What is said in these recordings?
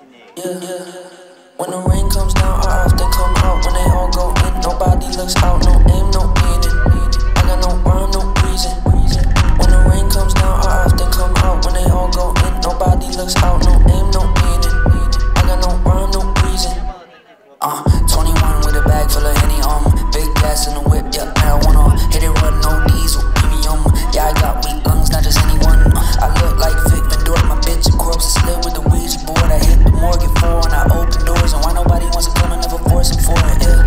Yeah, yeah. When the rain comes down, I often come out. When they all go in, nobody looks out. No aim, no meaning. I got no rhyme, no reason. When the rain comes down, I often come out. When they all go in, nobody looks out. No aim, no meaning. I got no rhyme, no reason. 21 with a bag full of Henny, big gas in the whip, yeah, I wanna hit it, run, no diesel, premium. Yeah, I got weak lungs, not just anyone. I look like Vic Vendor, my bitch a corpse, I slid with the Ouija board. I hit the Morgan 4 and I open doors, and why nobody wants to come and never force him for it, yeah.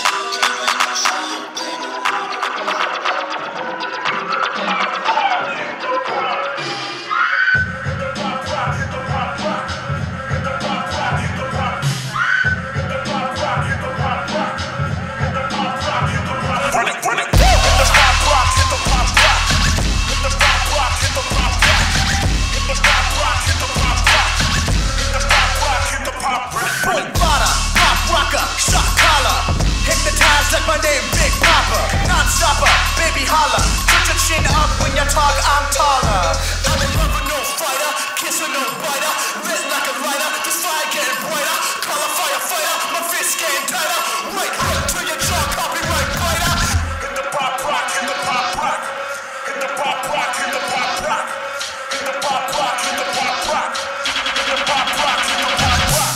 Like my name, Big Papa, non-stopper, baby holla. Put your chin up when you talk, I'm taller. I'm in love with no fighter, kiss with no biter. Lit like a lighter, this fire getting brighter. Call a firefighter, my fist getting tighter. Right hook to your jaw, copyright fighter. Hit the pop rock, hit the pop rock. Hit the pop rock, hit the pop rock. Hit the pop rock, hit the pop rock. Hit the pop rock, hit the pop rock.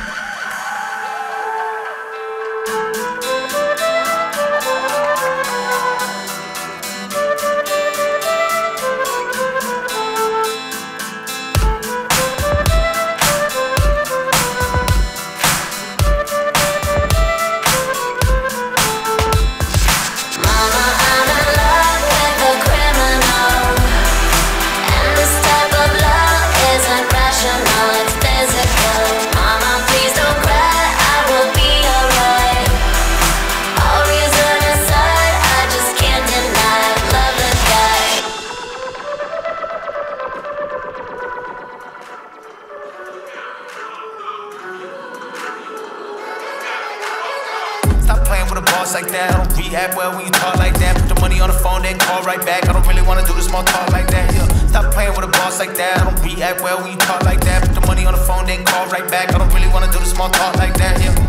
Like that, I don't react well when you talk like that. Put the money on the phone, then call right back. I don't really wanna do the small talk like that. Yeah, stop playing with a boss like that. I don't react well when you talk like that. Put the money on the phone, then call right back. I don't really wanna do the small talk like that. Yeah.